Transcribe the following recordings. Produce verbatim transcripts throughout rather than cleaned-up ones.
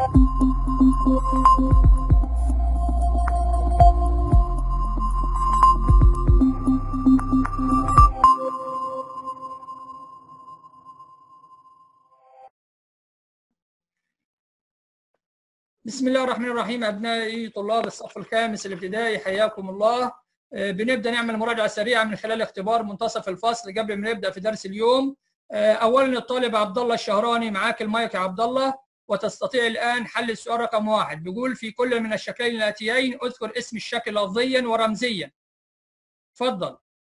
بسم الله الرحمن الرحيم. أبنائي طلاب الصف الخامس الابتدائي حياكم الله. بنبدأ نعمل مراجعة سريعة من خلال اختبار منتصف الفصل قبل ما نبدأ في درس اليوم. أولا الطالب عبد الله الشهراني، معاك المايك يا عبد الله، وتستطيع الآن حل السؤال رقم واحد. بيقول في كل من الشكلين الآتيين اذكر اسم الشكل لفظيا ورمزيا. اتفضل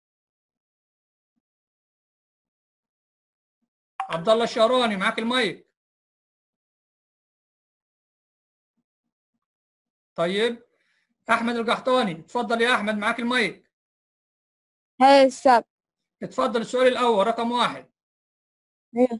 عبد الله الشهراني، معاك المايك. طيب احمد القحطاني، اتفضل يا احمد، معاك المايك. هاي السب اتفضل السؤال الاول رقم واحد. هي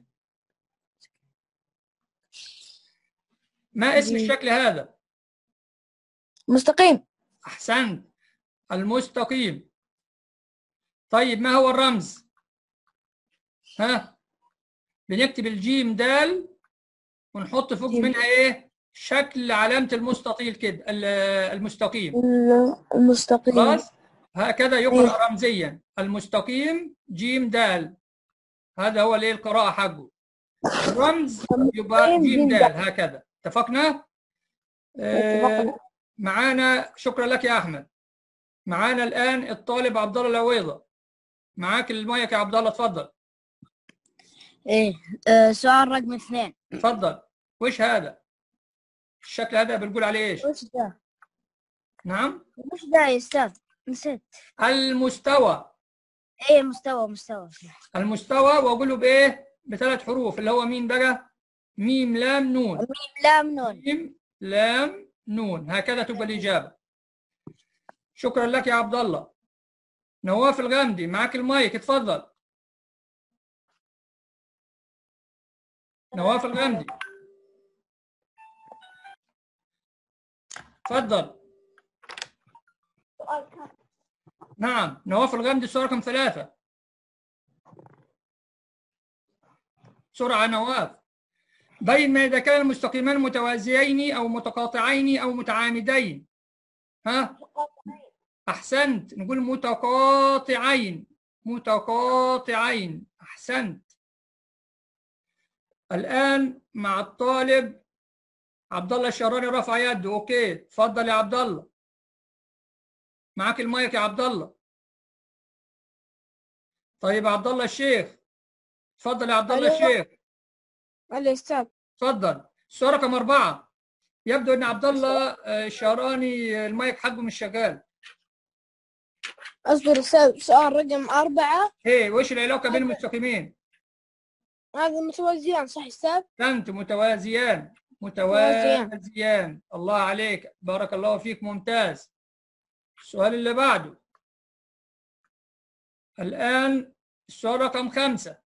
ما اسم دي. الشكل هذا؟ مستقيم. احسنت، المستقيم. طيب ما هو الرمز؟ ها، بنكتب الجيم دال ونحط فوق جيم. منها ايه؟ شكل علامة المستطيل كده، المستقيم. المستقيم. خلاص، هكذا يقرأ ايه. رمزيا المستقيم جيم دال. هذا هو الايه القراءة حقه. الرمز يبقى جيم دال، هكذا. اتفقنا؟ اتفقنا. آه معانا، شكرا لك يا احمد. معانا الان الطالب عبد الله العويضة، معاك المايك يا عبد الله، اتفضل. ايه آه سؤال رقم اثنين. اتفضل. وش هذا؟ الشكل هذا بنقول عليه ايش؟ وش ده؟ نعم؟ وش ده يا استاذ؟ نسيت. المستوى. ايه مستوى مستوى المستوى، واقوله بايه؟ بثلاث حروف، اللي هو مين بقى؟ ميم لام نون. ميم لام نون. ميم لام نون، هكذا تبقى الاجابه. شكرا لك يا عبد الله. نواف الغامدي، معاك المايك، اتفضل. نواف الغامدي، اتفضل. نعم، نواف الغامدي، السؤال رقم ثلاثة. بسرعة نواف. بين ما إذا كان المستقيمان متوازيين أو متقاطعين أو متعامدين. ها؟ أحسنت، نقول متقاطعين. متقاطعين، أحسنت. الآن مع الطالب عبد الله الشهراني، رفع يده. أوكي، اتفضل يا عبد الله، معاك المايك يا عبد الله. طيب عبد الله الشيخ، اتفضل يا عبد الله الشيخ. علي استاذ. اتفضل. السؤال رقم أربعة. يبدو أن عبد الله الشهراني المايك حقه مش شغال. اصبر استاذ، سؤال رقم أربعة. ايه، وش العلاقة بين المستقيمين؟ هذا متوازيان صح استاذ؟ أنت متوازيان. متوازيان. متوازيان، الله عليك، بارك الله فيك، ممتاز. السؤال اللي بعده. الآن السؤال رقم خمسة.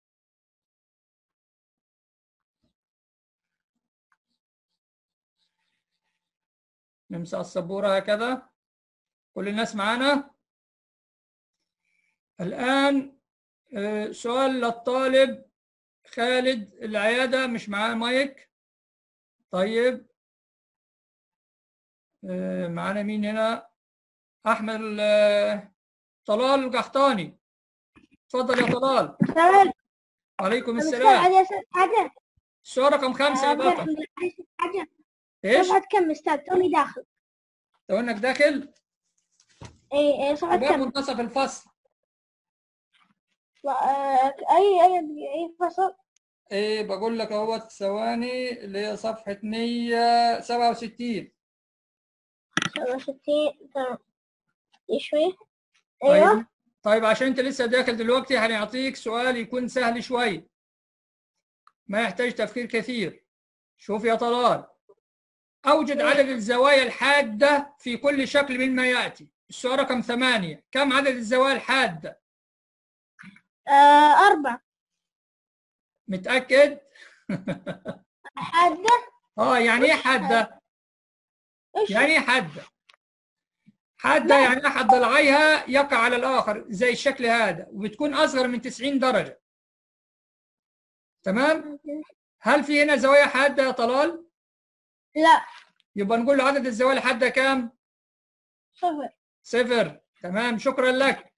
نمسح السبورة هكذا، كل الناس معانا. الآن سؤال للطالب خالد العيادة، مش معاه مايك. طيب معانا مين هنا؟ أحمد طلال القحطاني، اتفضل يا طلال. وعليكم السلام. السؤال رقم خمسة يا بطل. ايش؟ صفحة كم استاذ؟ توني داخل. تو انك داخل؟ اي اي صفحة كم؟ منتصف الفصل. اي اي اي فصل؟ ايه بقول لك اهوت، ثواني، اللي هي صفحة مية وسبعة وستين. سبعة وستين، تمام. شوي. ايوه. ايوه. طيب عشان انت لسه داخل دلوقتي، هنعطيك سؤال يكون سهل شوي، ما يحتاج تفكير كثير. شوف يا طلال، اوجد عدد الزوايا الحادة في كل شكل مما ياتي. السؤال رقم ثمانية. كم عدد الزوايا الحادة؟ آه أربعة. متأكد؟ حادة؟ اه، يعني ايه حادة؟ يعني ايه حادة؟ حادة يعني أحد ضلعيها يقع على الآخر زي الشكل هذا، وبتكون أصغر من تسعين درجة. تمام؟ هل في هنا زوايا حادة يا طلال؟ لا. يبقى نقول له عدد الزوايا الحادة كام؟ صفر. صفر. تمام، شكرا لك.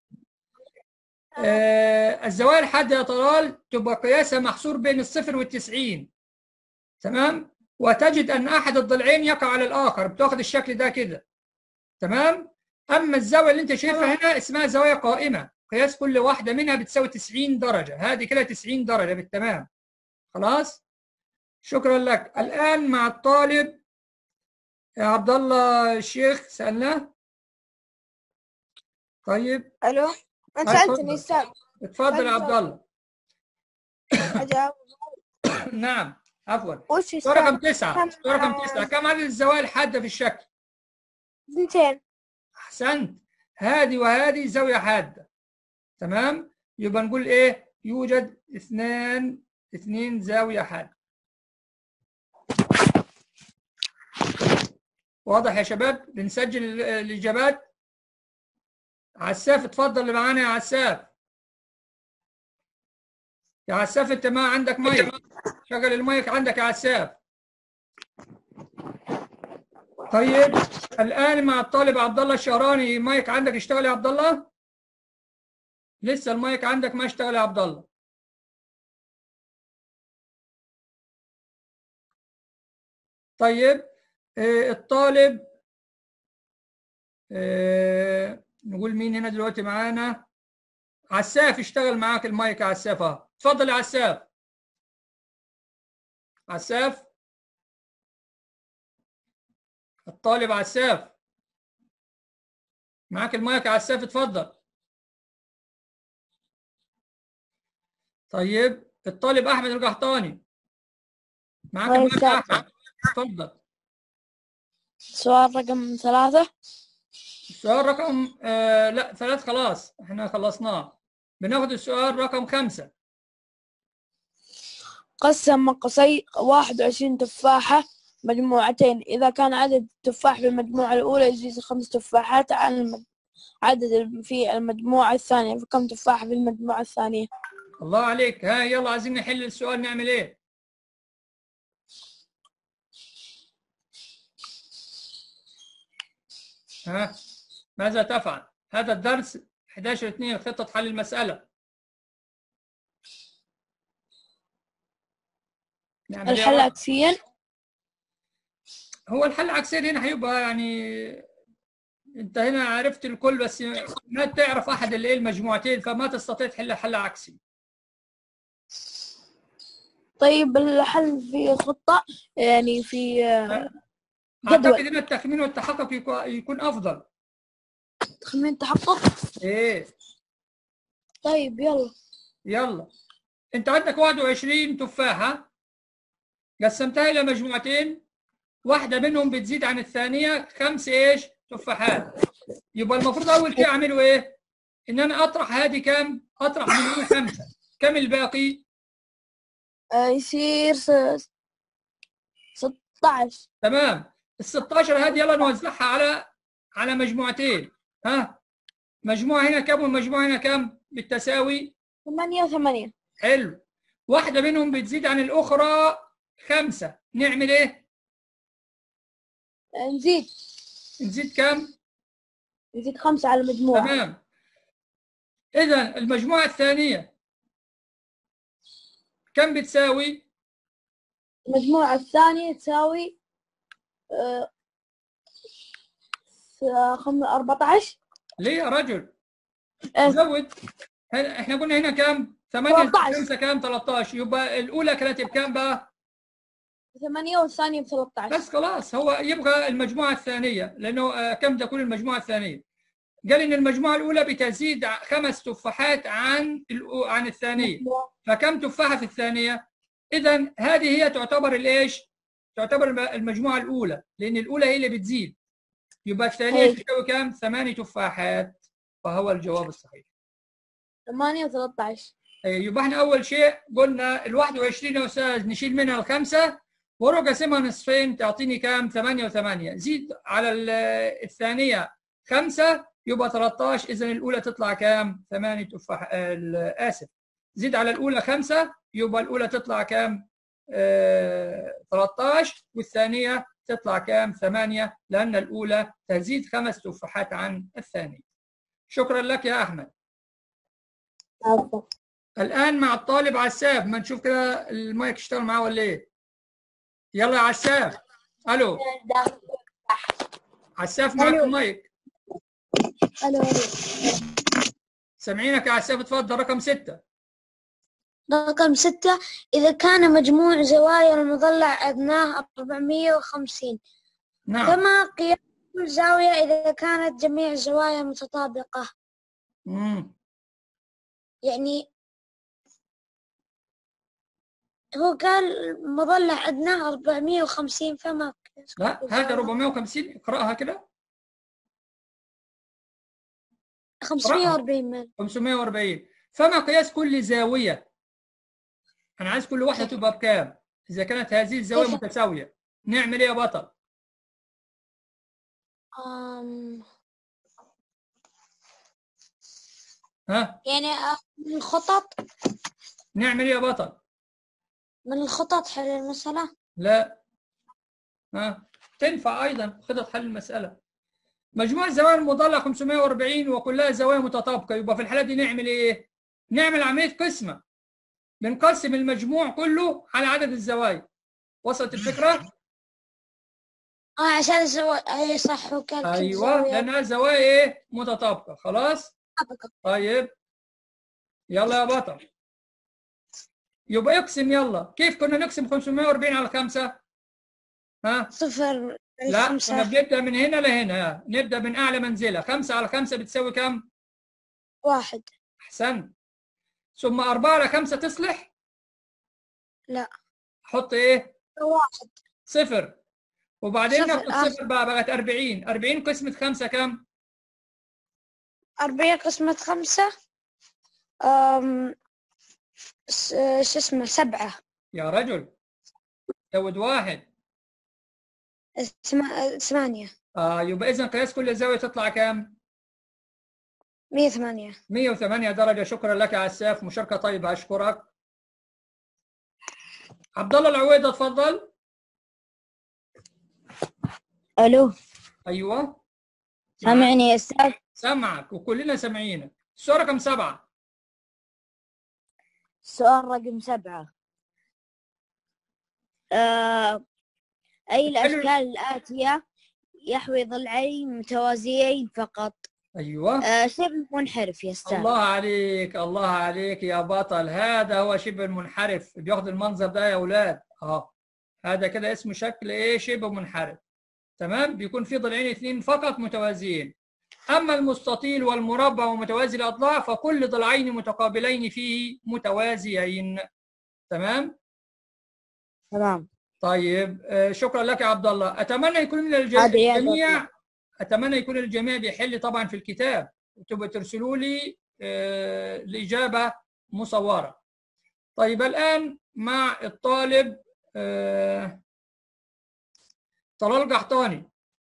آه الزوايا الحادة يا طلال تبقى قياسها محصور بين الصفر والتسعين. تمام، وتجد أن أحد الضلعين يقع على الآخر، بتاخد الشكل ده كده. تمام. أما الزاوية اللي أنت شايفها هنا اسمها زاوية قائمة، قياس كل واحدة منها بتساوي تسعين درجة، هذه كده تسعين درجة بالتمام. خلاص؟ شكرا لك. الآن مع الطالب يا عبد الله الشيخ، سألناه. طيب الو، انت هاي سالتني اتفضل. استاذ. اتفضل يا عبد الله. اجاوب. نعم عفوا. وش سؤال رقم السؤال؟ تسعة. كم سؤال رقم تسعة، كم عدد الزوايا الحادة في الشكل؟ اثنتين. أحسنت، هذه وهذه زاوية حادة. تمام، يبقى نقول إيه؟ يوجد اثنان اثنين زاوية حادة. واضح يا شباب؟ بنسجل الإجابات. عساف اتفضل اللي معانا يا عساف. يا عساف أنت ما عندك مايك، شغل المايك عندك يا عساف. طيب الآن مع الطالب عبد الله الشهراني، مايك عندك اشتغل يا عبد الله؟ لسه المايك عندك ما اشتغل يا عبد الله. طيب آه الطالب آه نقول مين هنا دلوقتي معانا؟ عساف اشتغل معاك المايك يا عساف اهو، اتفضل يا عساف. عساف، الطالب عساف معاك المايك يا عساف، اتفضل. طيب الطالب احمد القحطاني معاك المايك يا احمد، اتفضل. سؤال رقم ثلاثة. السؤال رقم آه لا ثلاث خلاص احنا خلصناه، بناخد السؤال رقم خمسة. قسم قصي واحد وعشرين تفاحة مجموعتين، إذا كان عدد التفاح في المجموعة الأولى يزيد خمس تفاحات عن عدد في المجموعة الثانية، فكم تفاحة في المجموعة الثانية؟ الله عليك. ها يلا عايزين نحل السؤال، نعمل ايه؟ ها ماذا تفعل؟ هذا الدرس أحد عشر اثنين خطة حل المسألة. نعمل ايه؟ الحل عكسيا. هو الحل عكسيا هنا هيبقى يعني انت هنا عرفت الكل بس ما تعرف احد اللي ايه المجموعتين، فما تستطيع تحل حل عكسي. طيب الحل في خطة، يعني في جدول. اعتقد ان التخمين والتحقق يكون افضل. تخمين تحقق. ايه طيب يلا. يلا. انت عندك واحد وعشرين تفاحة قسمتها الى مجموعتين، واحدة منهم بتزيد عن الثانية خمس ايش؟ تفاحات. يبقى المفروض اول شيء اعمله ايه؟ ان انا اطرح هذه كم؟ اطرح من هنا خمسة، كم الباقي؟ آه يصير ستة عشر. تمام، ال ستاشر هذه يلا نوزعها على على مجموعتين. ها مجموعة هنا كم ومجموعة هنا كم؟ بالتساوي ثمانية وثمانية. حلو، واحدة منهم بتزيد عن الأخرى خمسة، نعمل إيه؟ نزيد. نزيد كم؟ نزيد خمسة على المجموعة. تمام، إذا المجموعة الثانية كم بتساوي؟ المجموعة الثانية تساوي آه أربعة عشر. ليه يا رجل؟ آه. زود، احنا قلنا هنا كم؟ ثمانية خمسة كم؟ ثلاثة عشر، يبقى الأولى كانت بكم بقى؟ ثمانية والثانية ب ثلاثة عشر. بس خلاص هو يبغى المجموعة الثانية، لأنه آه كم تكون المجموعة الثانية؟ قال إن المجموعة الأولى بتزيد خمس تفاحات عن عن الثانية، فكم تفاحة في الثانية؟ إذا هذه هي تعتبر الإيش؟ تعتبر المجموعة الأولى، لأن الأولى هي اللي بتزيد، يبقى الثانية تساوي كم؟ ثمانية تفاحات، فهو الجواب الصحيح. ثمانية وثلاثة عشر. يبقى احنا أول شيء قلنا ال واحد وعشرين يا أستاذ نشيل منها الخمسة واروح قاسمها نصفين تعطيني كم؟ ثمانية وثمانية، زيد على الثانية خمسة يبقى ثلاثة عشر، إذا الأولى تطلع كام؟ ثمانية تفاح آسف، زيد على الأولى خمسة يبقى الأولى تطلع كام؟ آه ثلاثة عشر والثانية تطلع كام؟ ثمانية، لأن الأولى تزيد خمس تفاحات عن الثانية. شكرا لك يا أحمد. عفوا. الآن مع الطالب عساف، ما نشوف كده المايك اشتغل معاه ولا إيه؟ يلا يا عساف. ألو عساف، معك ألو. المايك. ألو ألو. سامعينك يا عساف، اتفضل. رقم ستة. رقم ستة، إذا كان مجموع زوايا المضلع أدناه أربعمية وخمسين، نعم. فما قياس كل زاوية إذا كانت جميع الزوايا متطابقة؟ مم. يعني هو قال مضلع أدناه أربعمية وخمسين، فما قياس لا، كل هذا زاوية. أربعمية وخمسين، اقرأها كده. خمسمية وأربعين مال. خمسمية وأربعين. فما قياس كل زاوية؟ أنا عايز كل واحدة كيف؟ تبقى بكام؟ إذا كانت هذه الزاوية كيف؟ متساوية نعمل إيه يا بطل؟ أم... ها؟ يعني آه، من الخطط نعمل إيه يا بطل؟ من الخطط حل المسألة. لا. ها؟ تنفع أيضا خطط حل المسألة. مجموع الزوايا المضلع خمسمية وأربعين وكلها زوايا متطابقة، يبقى في الحالة دي نعمل إيه؟ نعمل عملية قسمة. بنقسم المجموع كله على عدد الزوايا. وصلت الفكرة؟ اه عشان الزوايا، اي صح، وكان كل أيوه، زاوية لأنها زوايا إيه؟ متطابقة. خلاص؟ متطابقة. طيب يلا يا بطل. يبقى اقسم يلا. كيف كنا نقسم خمسمية وأربعين على خمسة؟ ها؟ صفر لا، الخمسة. كنا بنبدأ من هنا لهنا، نبدأ من أعلى منزلة. خمسة على خمسة بتساوي كم؟ واحد. أحسنت. ثم أربعة على خمسة تصلح؟ لا، حط إيه؟ واحد. صفر. وبعدين صفر ناخد آه. صفر بقى، بقت أربعين. أربعين قسمة خمسة كم؟ أربعين قسمة خمسة، أم... س... شو اسمه سبعة. يا رجل زود واحد. ثم... ثمانية. آه يبقى إذا قياس كل زاوية تطلع كم؟ مية ثمانية. مية وثمانية درجة. شكرا لك يا عساف، مشاركة طيبة، أشكرك. عبد الله العويضة اتفضل. ألو، أيوه سامعني يا أستاذ؟ سامعك وكلنا سامعينك. السؤال رقم سبعة. السؤال رقم سبعة. آه أي الأشكال الآتية يحوي ضلعين متوازيين فقط؟ أيوه. آه شبه منحرف يا أستاذ. الله عليك، الله عليك يا بطل. هذا هو شبه المنحرف. بياخد المنظر ده يا أولاد. أهو هذا كده اسمه شكل إيه؟ شبه منحرف. تمام. بيكون في ضلعين اثنين فقط متوازيين. أما المستطيل والمربع ومتوازي الأضلاع فكل ضلعين متقابلين فيه متوازيين. تمام. تمام. طيب آه شكرا لك يا عبد الله. أتمنى يكون من الج- الجميع أتمنى يكون الجميع بيحل طبعا في الكتاب، وتبقى ترسلوا لي آه الإجابة مصورة. طيب الآن مع الطالب آه طلال قحطاني.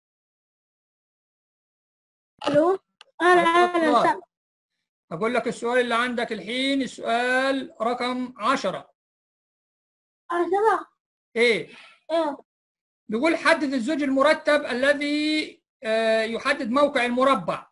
الو. انا انا أقول لك السؤال اللي عندك الحين، السؤال رقم عشرة. انا سامع. إيه؟ ايه. بيقول حدد الزوج المرتب الذي آه يحدد موقع المربع.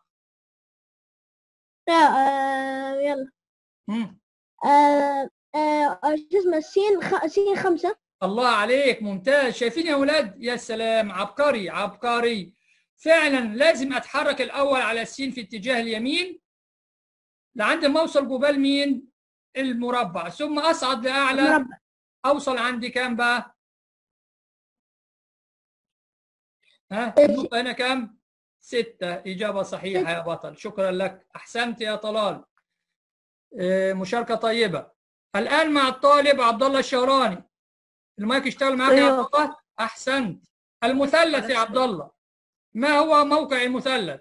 لا آه يلا. مم. آه آه شو اسمه سين خ... سين خمسة. الله عليك، ممتاز. شايفين يا أولاد؟ يا سلام، عبقري عبقري. فعلا لازم أتحرك الأول على السين في اتجاه اليمين لعند ما أوصل قبال مين؟ المربع، ثم أصعد لأعلى. مربع. أوصل عند كام بقى؟ ها؟ النقطة هنا كام؟ ستة. إجابة صحيحة يا بطل. شكرا لك، أحسنت يا طلال. آه مشاركة طيبة. الآن مع الطالب عبد الله الشهراني. المايك اشتغل معاك يا عبد الله؟ أحسنت. المثلث يا عبد الله، ما هو موقع المثلث؟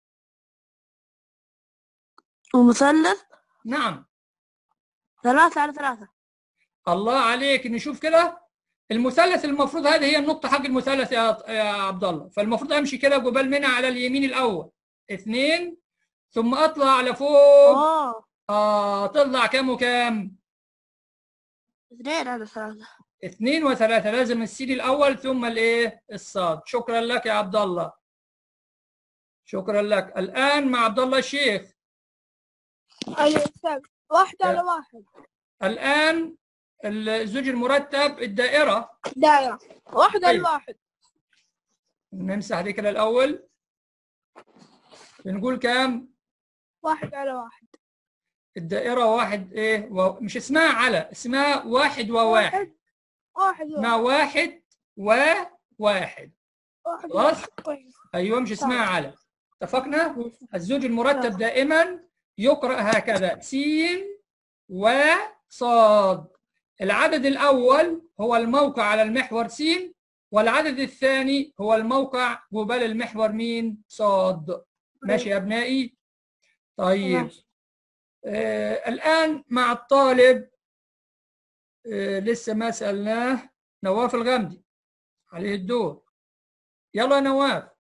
ومثلث نعم. ثلاثة على ثلاثة. الله عليك. نشوف كده. المثلث المفروض هذه هي النقطة حق المثلث يا يا عبد الله، فالمفروض أمشي كده قبال منها على اليمين الأول اثنين، ثم أطلع على فوق. أوه. آه تطلع كام وكام؟ اثنين على ثلاثة. اثنين وثلاثة، لازم السين الأول ثم الإيه؟ الصاد. شكرا لك يا عبد الله. شكرا لك. الآن مع عبد الله الشيخ. أيوة أستاذ. واحد على واحد. الآن الزوج المرتب الدائرة. دائرة. واحد على طيب. واحد. نمسح دي كده الأول. بنقول كام؟ واحد على واحد. الدائرة واحد إيه؟ و... مش اسمها على، اسمها واحد وواحد. واحد اسمها واحد وواحد. خلاص؟ أيوه مش اسمها على. اتفقنا؟ الزوج المرتب دائما يقرأ هكذا: سين وصاد. العدد الأول هو الموقع على المحور س، والعدد الثاني هو الموقع قبال المحور مين؟ صاد. ماشي يا أبنائي؟ طيب. آه الآن مع الطالب آه لسه ما سألناه، نواف الغامدي عليه الدور. يلا نواف.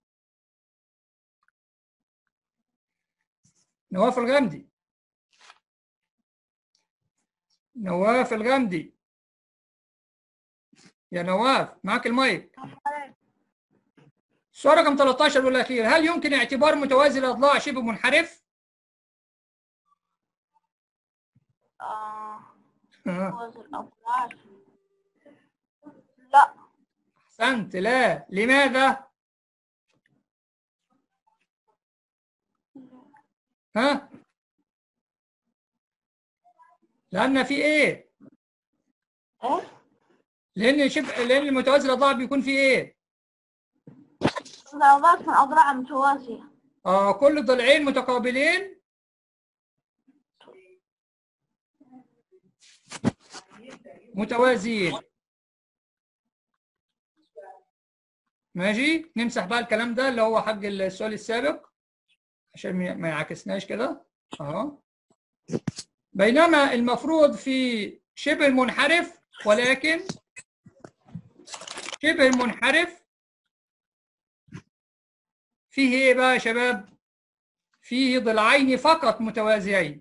نواف الغامدي. نواف الغامدي. يا نواف معك المايك. السؤال رقم ثلاثة عشر والأخير: هل يمكن اعتبار متوازي الأضلاع شبه منحرف؟ آه. متوازي الأضلاع لا. أحسنت، لا. لماذا؟ ها؟ لأن في إيه؟ إيه؟ لأن شبه لأن المتوازي الأضلاع بيكون في إيه؟ الأضلاع من أضلاع متوازية. آه كل ضلعين متقابلين متوازيين. ماشي؟ نمسح بقى الكلام ده اللي هو حق السؤال السابق عشان ما يعكسناش كده. أهو. بينما المفروض في شبه المنحرف، ولكن شبه المنحرف فيه ايه بقى يا شباب؟ فيه ضلعين فقط متوازيين.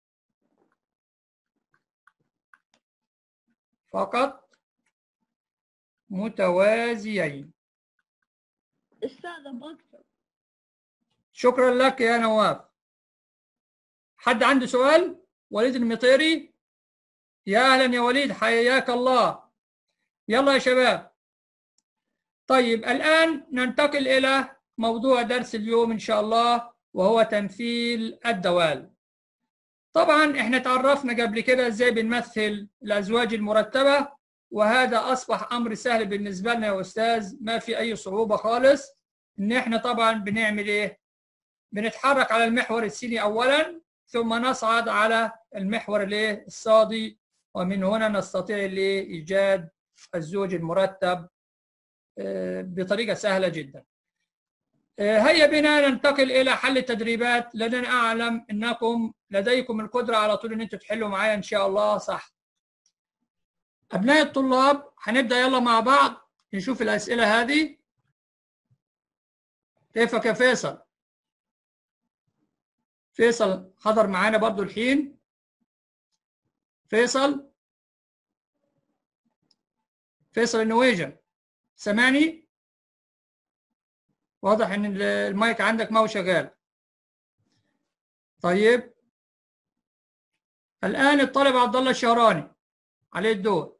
فقط متوازيين. أستاذ بكتب. شكرا لك يا نواف. حد عنده سؤال؟ وليد المطيري. يا اهلا يا وليد، حياك الله. يلا يا شباب. طيب الآن ننتقل إلى موضوع درس اليوم إن شاء الله، وهو تمثيل الدوال. طبعا احنا تعرفنا قبل كده ازاي بنمثل الأزواج المرتبة، وهذا أصبح أمر سهل بالنسبة لنا يا أستاذ، ما في أي صعوبة خالص. إن احنا طبعا بنعمل إيه؟ بنتحرك على المحور السيني أولا، ثم نصعد على المحور الايه الصادي، ومن هنا نستطيع الايه إيجاد الزوج المرتب بطريقة سهلة جدا. هيا بنا ننتقل إلى حل التدريبات، لأن أعلم أنكم لديكم القدرة على طول أن أنتم تحلوا معايا إن شاء الله. صح أبناء الطلاب؟ هنبدأ يلا مع بعض نشوف الأسئلة هذه. كيفك يا فيصل؟ فيصل حضر معانا برضو الحين. فيصل فيصل النويجة، سامعني؟ واضح ان المايك عندك ما هو شغال. طيب الآن الطالب عبد الله الشهراني عليه الدور.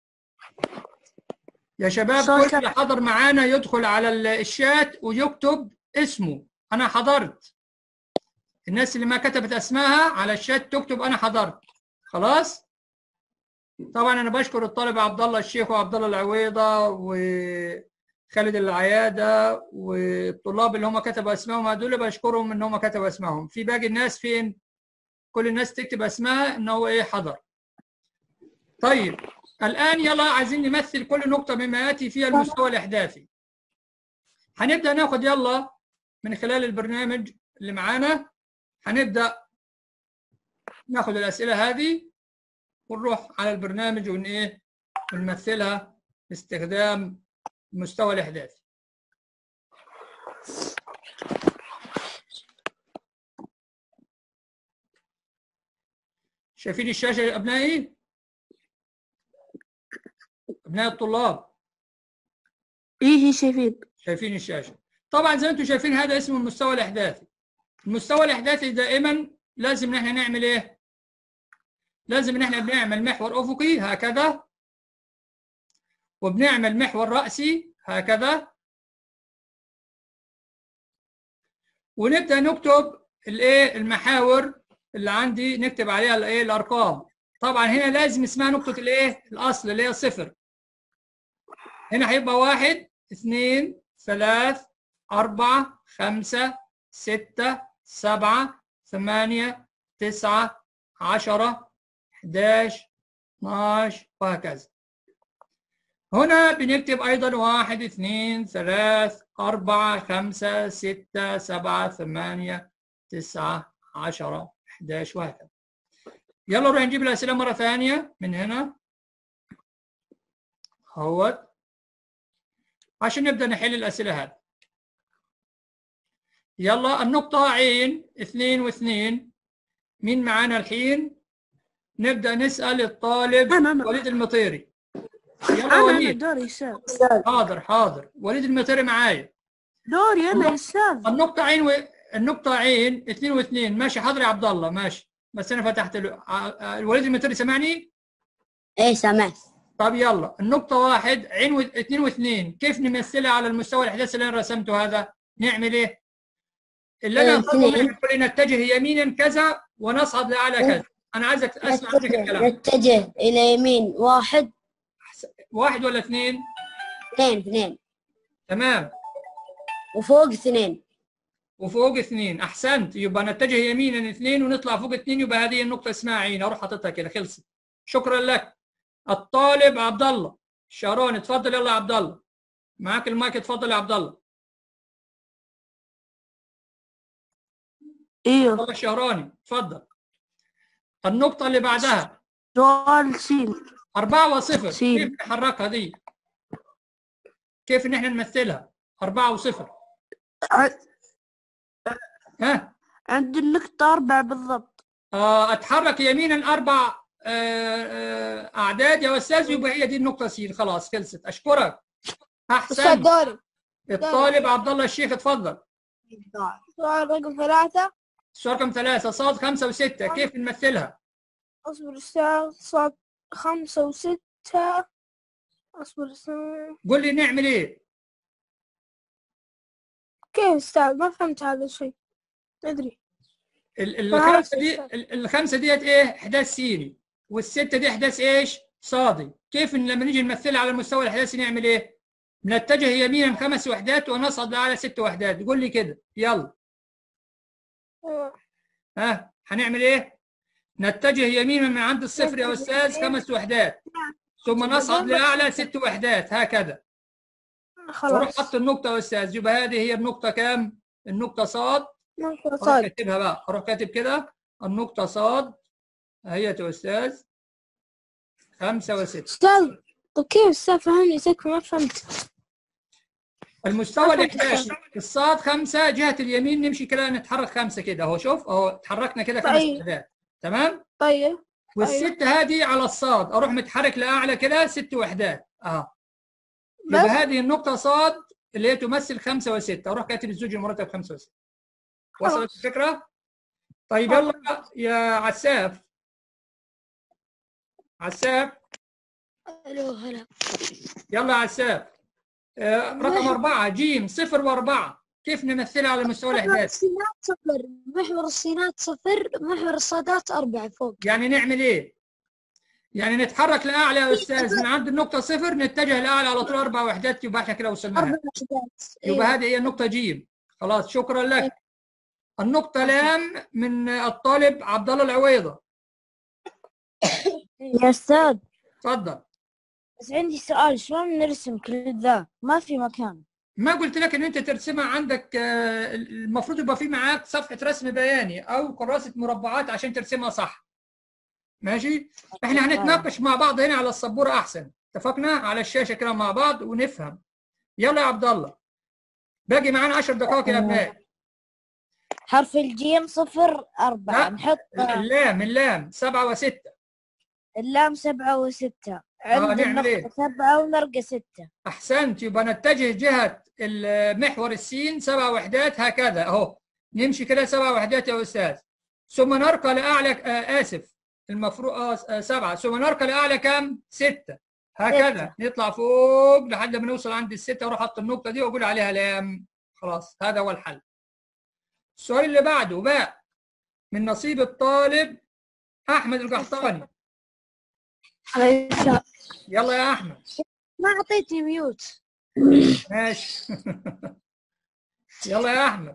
يا شباب كل اللي حضر معانا يدخل على الشات ويكتب اسمه أنا حضرت. الناس اللي ما كتبت اسمها على الشات تكتب أنا حضرت. خلاص؟ طبعا أنا بشكر الطالب عبد الله الشيخ وعبد الله العويضة وخالد العيادة والطلاب اللي هم كتبوا اسمائهم هذول، بشكرهم ان هم كتبوا اسمائهم. في باقي الناس فين؟ كل الناس تكتب اسمها ان هو ايه حضر. طيب الآن يلا عايزين نمثل كل نقطة مما يأتي فيها المستوى الإحداثي. هنبدأ ناخد يلا من خلال البرنامج اللي معانا، هنبدأ ناخد الأسئلة هذه ونروح على البرنامج ون ايه ونمثلها باستخدام المستوى الإحداثي. شايفين الشاشة يا أبنائي؟ ابناء الطلاب إيه شايفين. شايفين الشاشه؟ طبعا زي ما انتم شايفين هذا اسمه المستوى الاحداثي. المستوى الاحداثي دائما لازم ان احنا نعمل ايه؟ لازم ان احنا بنعمل محور افقي هكذا، وبنعمل محور رأسي هكذا، ونبدأ نكتب الايه المحاور اللي عندي، نكتب عليها الايه الارقام. طبعا هنا لازم اسمها نقطة الايه الاصل اللي هي صفر. هنا هيبقى واحد اثنين ثلاث أربعة خمسة ستة سبعة ثمانية تسعة عشرة إحداش اثناش وهكذا. هنا بنكتب أيضا واحد اثنين ثلاث أربعة خمسة ستة سبعة ثمانية تسعة عشرة إحداش وهكذا. يلا نروح نجيب الأسئلة مرة ثانية من هنا اهوت عشان نبدأ نحل الأسئلة هذه. يلا النقطة عين اثنين واثنين، مين معانا الحين؟ نبدأ نسأل الطالب أنا أنا وليد المطيري. يلا أنا أنا وليد. دوري أستاذ. حاضر حاضر وليد المطيري معايا. دوري أنا يا أستاذ. النقطة عين و... النقطة عين اثنين واثنين ماشي. حاضر يا عبد الله ماشي، بس أنا فتحت له. الوليد المطيري سمعني؟ ايه سمعت. طب يلا النقطة واحد عين و... اثنين واثنين كيف نمثلها على المستوى الأحداثي اللي أنا رسمته هذا؟ نعمل إيه؟ اللي أنا أطلبه منك نتجه يمينا كذا ونصعد لأعلى كذا. أنا عايزك أسمع منك الكلام. نتجه إلى يمين واحد. واحد ولا اثنين؟ اثنين اثنين. تمام. وفوق اثنين. وفوق اثنين، احسنت. يبقى نتجه يمينا اثنين ونطلع فوق اثنين، يبقى هذه النقطه اسمها عين. اروح حاططها كده خلصت. شكرا لك. الطالب عبد الله الشهراني، اتفضل يلا يا عبد الله، معاك المايك، اتفضل يا عبد الله. ايوه. عبد الله الشهراني اتفضل. النقطه اللي بعدها سؤال سين. أربعة وصفر، سين. كيف نحركها دي؟ كيف ان احنا نمثلها؟ أربعة وصفر. ع- ها؟ عند النقطة أربعة بالضبط. آه اتحرك يمينا اربع آه آه اعداد يا استاذ، يبقى هي دي النقطه سين. خلاص خلصت. اشكرك. أستاذ احسن. دوري. الطالب عبد الله الشيخ اتفضل. سؤال رقم ثلاثة. السؤال رقم ثلاثة صاد خمسة وستة كيف نمثلها؟ أصبر أستاذ. صاد خمسة وستة. أصبر أستاذ. قول لي نعمل ايه؟ كيف أستاذ؟ ما فهمت هذا الشيء. أدري. ال- الخمسة دي ال- الخمسة ديت ايه؟ احداث سيني، والستة دي احداث ايش؟ صادي. كيف إن لما نيجي نمثلها على المستوى الاحداثي نعمل ايه؟ نتجه يمينا خمس وحدات ونصعد على ست وحدات. قول لي كده يلا. ها هنعمل ايه؟ نتجه يمينا من عند الصفر يا استاذ خمس وحدات، ثم نصعد لاعلى ست وحدات هكذا. وروح خلاص. حط النقطة يا استاذ. يبقى هذه هي النقطة كام؟ النقطة صاد. نقطة اروح صاد. كاتبها بقى، اروح كاتب كده النقطة صاد اهي يا استاذ خمسة وستة. أستاذ طب كيف أستاذ فهمني تكفى ما فهمت. المستوى الاحداثي الصاد خمسة، جهة اليمين نمشي كده نتحرك خمسة كده اهو. شوف اهو تحركنا كده خمس طيب. وحدات. تمام؟ طيب. والستة هذه على الصاد اروح متحرك لاعلى كده ست وحدات اهو. يبقى بس. هذه النقطة صاد اللي هي تمثل خمسة وستة. اروح كاتب الزوج المرتب خمسة وستة. وصلت الفكرة؟ طيب يلا يا عساف. عساف. الو هلا. يلا يا عساف. آه رقم أربعة جيم صفر وأربعة كيف نمثلها على مستوى الأحداث؟ السينات صفر، محور السينات صفر، محور الصادات أربعة فوق. يعني نعمل إيه؟ يعني نتحرك لأعلى يا أستاذ من عند النقطة صفر نتجه لأعلى على طول أربع وحدات، يبقى إحنا كده وصلنا. أربع وحدات. يبقى هذه هي النقطة جيم. خلاص شكرا لك. النقطة لام من الطالب عبد الله العويضة. يا أستاذ تفضل. بس عندي سؤال، شلون نرسم كل ذا؟ ما في مكان. ما قلت لك ان انت ترسمها عندك؟ المفروض يبقى في معاك صفحه رسم بياني او كراسه مربعات عشان ترسمها صح. ماشي؟ احنا هنتناقش مع بعض هنا على السبوره احسن. اتفقنا؟ على الشاشه كده مع بعض ونفهم. يلا يا عبد الله. باقي معانا عشر دقائق يا ابنائي. حرف الجيم صفر أربعة. نحط اللام اللام سبعة وستة. اللام سبعة وستة. عند نعمل إيه؟ النقطة سبعة ونرقى ستة. أحسنت، يبقى نتجه جهة المحور السين سبع وحدات هكذا أهو، نمشي كده سبع وحدات يا أستاذ، ثم نرقى لأعلى آه آسف المفروض آه سبعة، ثم نرقى لأعلى كام؟ ستة، هكذا ستة. نطلع فوق لحد ما نوصل عند الستة، وأروح أحط النقطة دي وأقول عليها لام. خلاص هذا هو الحل. السؤال اللي بعده باء، من نصيب الطالب أحمد القحطاني. يلا يا أحمد. ما أعطيتني ميوت. ماشي. يلا يا أحمد.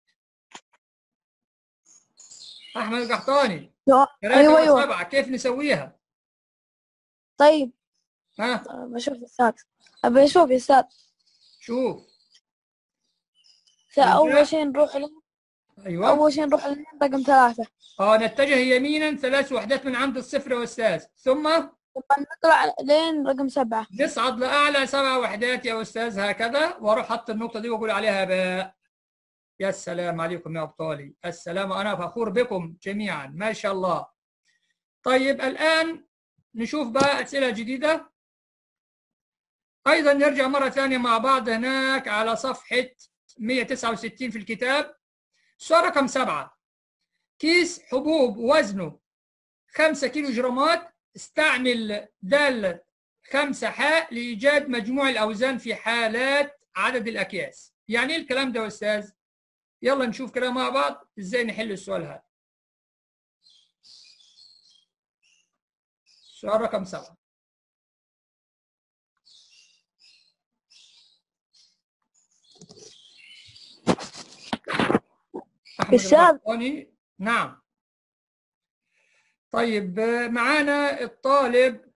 أحمد القحطاني. أيوة أيوة. سبعة كيف نسويها؟ طيب. ها؟ بشوف يا أستاذ. أبي أشوف يا أستاذ. شوف. أول شيء نروح ل... أيوة. أول شيء نروح لرقم ثلاثة. اه نتجه يمينا ثلاث وحدات من عند الصفر يا أستاذ، ثم ثم نطلع لين رقم سبعة. نصعد لأعلى سبع وحدات يا أستاذ هكذا، وأروح أحط النقطة دي وأقول عليها باء. يا سلام عليكم يا أبطالي، السلام، أنا فخور بكم جميعا ما شاء الله. طيب الآن نشوف بقى أسئلة جديدة. أيضا نرجع مرة ثانية مع بعض هناك على صفحة مئة وتسعة وستين في الكتاب. سؤال رقم سبعة، كيس حبوب وزنه خمسة كيلو جرامات، استعمل دالة خمسة حاء لإيجاد مجموع الأوزان في حالات عدد الأكياس. يعني إيه الكلام ده يا أستاذ؟ يلا نشوف كده مع بعض إزاي نحل السؤال هذا. سؤال رقم سبعة. أحمد القحطاني. نعم. طيب معانا الطالب.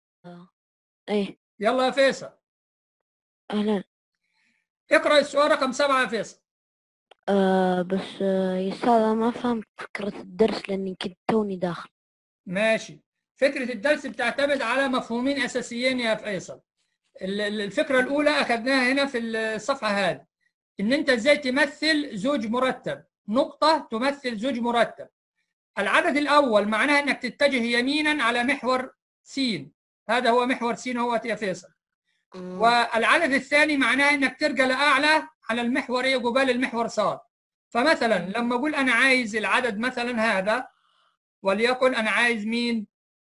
ايه. يلا يا فيصل. اهلا. اقرأ السؤال رقم سبعة يا فيصل. آه بس آه يا استاذ ما فهمت فكرة الدرس لاني كنت توني داخل. ماشي. فكرة الدرس بتعتمد على مفهومين أساسيين يا فيصل. الفكرة الأولى أخذناها هنا في الصفحة هذه، إن أنت إزاي تمثل زوج مرتب، نقطة تمثل زوج مرتب. العدد الأول معناها إنك تتجه يمينا على محور س، هذا هو محور س هو يا فيصل. والعدد الثاني معناها إنك ترجع لأعلى على المحور إيه قبال المحور ص. فمثلا لما أقول أنا عايز العدد مثلا هذا، وليكن أنا عايز مين؟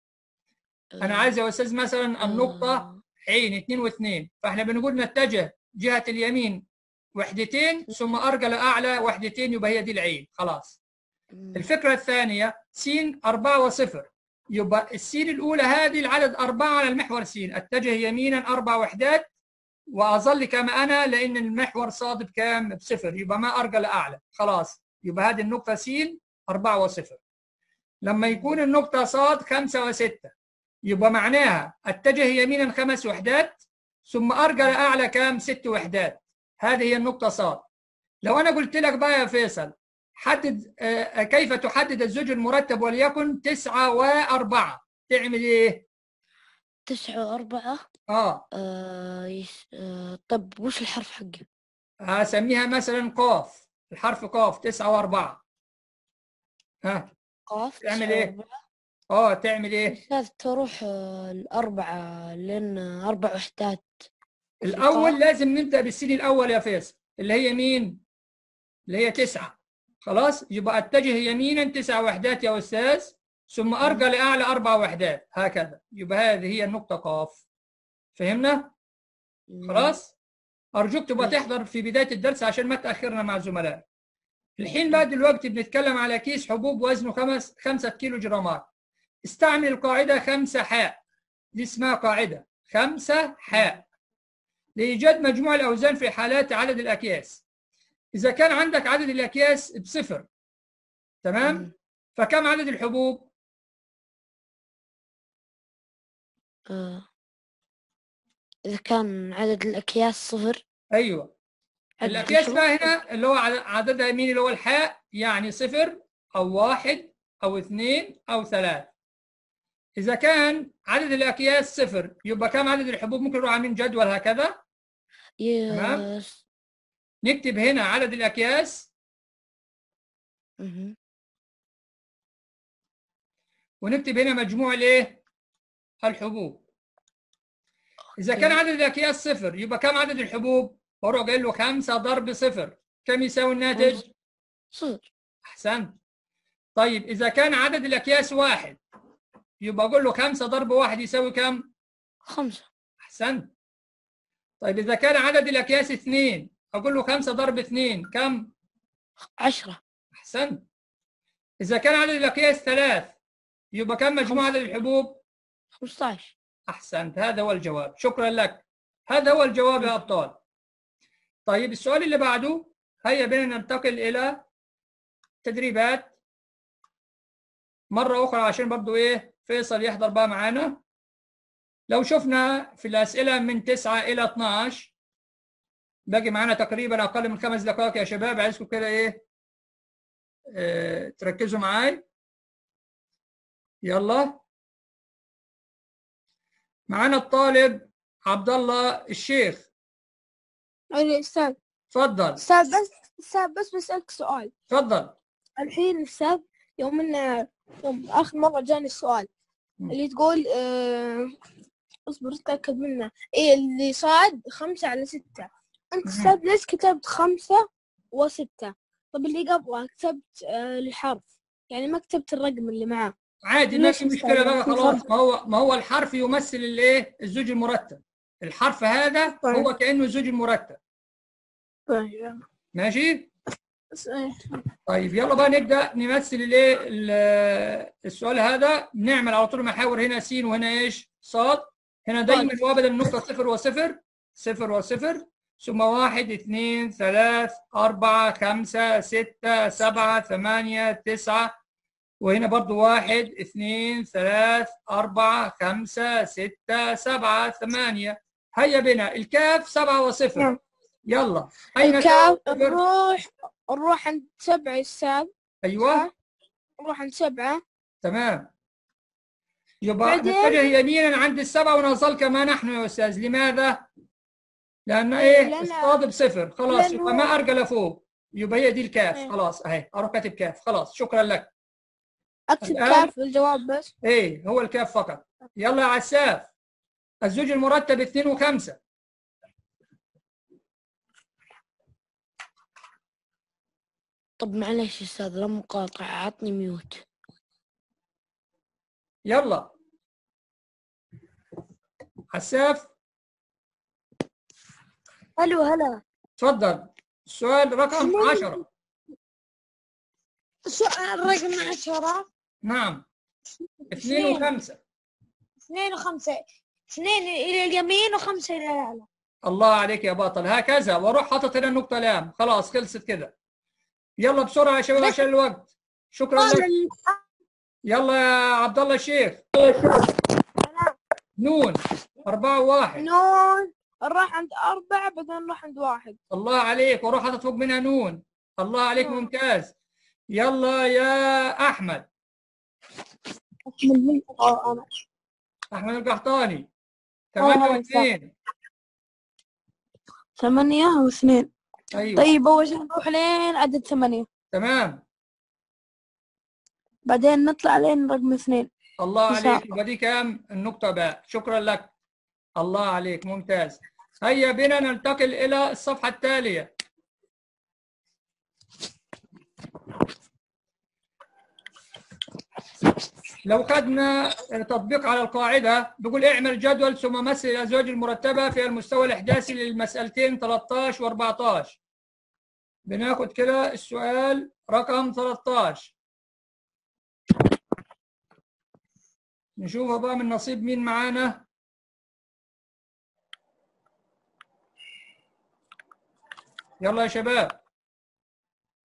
أنا عايز يا أستاذ مثلا النقطة عين اثنين واثنين، فإحنا بنقول نتجه جهة اليمين وحدتين ثم أرجع لأعلى وحدتين، يبقى هي دي العين. خلاص. الفكرة الثانية س أربعة وصفر، يبقى السين الأولى هذه العدد أربعة على المحور س، أتجه يمينا أربع وحدات وأظل كما أنا لأن المحور صاد بكام؟ بصفر، يبقى ما أرجع لأعلى. خلاص، يبقى هذه النقطة س أربعة وصفر. لما يكون النقطة صاد خمسة وستة، يبقى معناها أتجه يمينا خمس وحدات ثم أرجع لأعلى كام؟ ست وحدات. هذه هي النقطة صاد. لو أنا قلت لك بقى يا فيصل حدد آه كيف تحدد الزوج المرتب وليكن تسعة وأربعة، تعمل إيه؟ تسعة وأربعة؟ آه, آه, يس... آه طب وش الحرف حقه؟ هسميها مثلا قاف، الحرف قاف، تسعة وأربعة. ها قاف تعمل إيه؟ آه تعمل إيه؟ أستاذ تروح الأربعة لأن أربع وحدات. الأول لازم نبدأ بالسين الأول يا فيصل، اللي هي مين؟ اللي هي تسعة. خلاص، يبقى اتجه يمينا تسع وحدات يا أستاذ ثم أرجع لأعلى أربع وحدات هكذا، يبقى هذه هي النقطة قاف. فهمنا؟ خلاص؟ أرجوك تبقى تحضر في بداية الدرس عشان ما تأخرنا مع الزملاء. الحين بقى دلوقتي بنتكلم على كيس حبوب وزنه خمس خمسة كيلو جرامات. استعمل القاعدة خمسة حاء، دي اسمها قاعدة خمسة حاء لإيجاد مجموع الأوزان في حالات عدد الأكياس. إذا كان عندك عدد الأكياس بصفر، تمام؟ فكم عدد الحبوب؟ آه. إذا كان عدد الأكياس صفر. أيوه. الأكياس بقى هنا اللي هو عددها مين؟ اللي هو الحاء، يعني صفر أو واحد أو اثنين أو ثلاث. إذا كان عدد الأكياس صفر يبقى كم عدد الحبوب؟ ممكن نروح عاملين جدول هكذا. يس. تمام؟ نكتب هنا عدد الأكياس. مه. ونكتب هنا مجموع الايه؟ الحبوب. إذا كان عدد الأكياس صفر يبقى كم عدد الحبوب؟ بروح قايل له خمسة ضرب صفر، كم يساوي الناتج؟ صفر. أحسنت. طيب إذا كان عدد الأكياس واحد يبقى أقول له خمسة ضرب واحد يساوي كم؟ خمسة. أحسنت. طيب إذا كان عدد الأكياس اثنين أقول له خمسة ضرب اثنين كم؟ عشرة. أحسنت. إذا كان عدد الأكياس ثلاث يبقى كم مجموع عدد الحبوب؟ خمسة عشر. أحسنت، هذا هو الجواب، شكرا لك. هذا هو الجواب يا أبطال. طيب السؤال اللي بعده، هيا بنا ننتقل إلى تدريبات مرة أخرى عشان برضو إيه فيصل يحضر بقى معانا. لو شفنا في الأسئلة من تسعة إلى اثناشر باقي معانا تقريبا أقل من خمس دقائق يا شباب، عايزكم كده إيه آه تركزوا معاي. يلا معانا الطالب عبد الله الشيخ. أي أستاذ. تفضل. أستاذ بس أستاذ بس بسألك سؤال. تفضل. الحين أستاذ يوم إن يوم آخر مرة جاني السؤال م. اللي تقول آه... اصبر اتأكد منه. إيه اللي صاد خمسة على ستة. أنت أستاذ ليش كتبت خمسة وستة؟ طب اللي قبله كتبت آه الحرف، يعني ما كتبت الرقم اللي معاه. عادي ما في مشكلة بقى خلاص. ما هو ما هو الحرف يمثل الايه؟ الزوج المرتب. الحرف هذا طيب. هو كأنه الزوج المرتب. طيب. ماشي؟ صحيح. طيب يلا بقى نبدأ نمثل الايه السؤال هذا. بنعمل على طول محاور، هنا س وهنا ايش؟ صاد. هنا دايما وابدا النقطة صفر وصفر، صفر وصفر، ثم واحد اثنين ثلاث أربعة خمسة ستة سبعة ثمانية تسعة، وهنا برضو واحد اثنين ثلاث أربعة خمسة ستة سبعة ثمانية. هيا بنا الكاف سبعة وصفر. يلا أين الكاف نروح نروح عند سبعة أستاذ. أيوه نروح عند سبعة. تمام. يبقى نتجه يمينا عند السبعة ونظل كما نحن يا أستاذ. لماذا؟ لأن إيه؟ الصاد بصفر خلاص، يبقى ما أرجع لفوق، يبقى هي دي الكاف. إيه. خلاص أهي أروح كاتب كاف. خلاص شكرا لك. أكتب كاف في الجواب بس. إيه هو الكاف فقط. يلا يا عساف، الزوج المرتب اثنين وخمسة. طب معلش أستاذ لا مقاطعة، عطني ميوت. يلا عساف. الو هلا. تفضل. السؤال رقم عشرة. السؤال رقم عشرة. نعم. اثنين وخمسة. اثنين وخمسة. اثنين إلى اليمين وخمسة إلى الأعلى. الله عليك يا بطل، هكذا. واروح حاطط هنا النقطة لام. خلاص خلصت كده. يلا بسرعة يا شباب عشان الوقت. شكرا لك. يلا يا عبد الله الشيخ. نون أربعة وواحد. نون نروح عند أربعة بعدين نروح عند واحد. الله عليك، واروح حاطط فوق منها نون. الله عليك نون. ممتاز. يلا يا أحمد. أحمد من أنا. أحمد القحطاني. ثمانية واثنين. ثمانية واثنين. أيوة. طيب أول شيء نروح لين عدد ثمانية. تمام. بعدين نطلع لين رقم اثنين. الله عليك، يبقى دي كام؟ النقطة باء. شكرا لك. الله عليك ممتاز. هيا بنا ننتقل إلى الصفحة التالية. لو خدنا تطبيق على القاعدة بيقول اعمل جدول ثم مثل الأزواج المرتبة في المستوى الإحداثي للمسألتين ثلاثة عشر و أربعة عشر. بناخد كده السؤال رقم ثلاثة عشر. نشوفها بقى من نصيب مين معانا. يلا يا شباب.